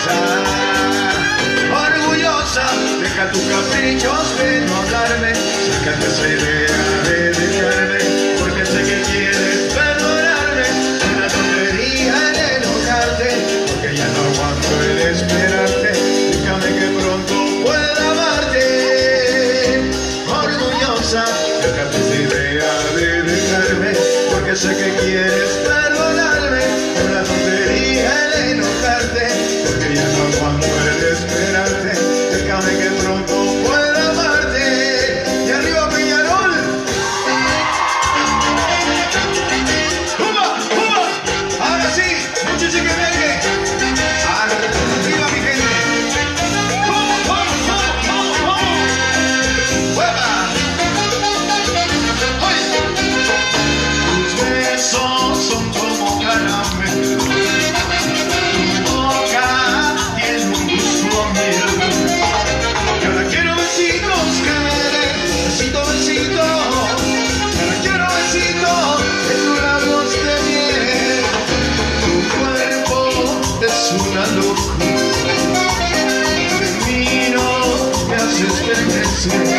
orgullosa, deja tus caprichos de no hablarme, sácate esa idea de dejarme, porque sé que quieres perdonarme, una tontería en enojarte, porque ya no aguanto el esperarte, déjame que pronto pueda amarte, orgullosa, déjate esa idea de dejarme, porque sé que quieres perdonarme, una tontería en enojarte, porque ya no aguanto el esperarte, déjame que pronto pueda amarte. Y arriba Peñarol. ¡Juba! ¡Juba! Ahora sí, mucho chiquemeque. Arriba mi gente. ¡Vamos, vamos, vamos, vamos, vamos! ¡Hueva! ¡Ay! Tus besos son como caramelo, tu boca tiene un gusto a miel. Y ahora quiero besitos que me den, besito, besito. Y ahora quiero besitos de tus labios de miel. Tu cuerpo es una locura, te miro, me haces estremecer.